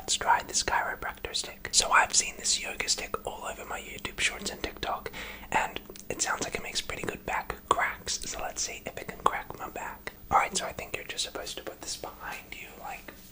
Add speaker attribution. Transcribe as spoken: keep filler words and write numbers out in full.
Speaker 1: let's try this chiropractor stick. So I've seen this yoga stick all over my YouTube shorts and TikTok, and it sounds like it makes pretty good back cracks. So let's see if it can crack my back. Alright, so I think you're just supposed to put this behind you like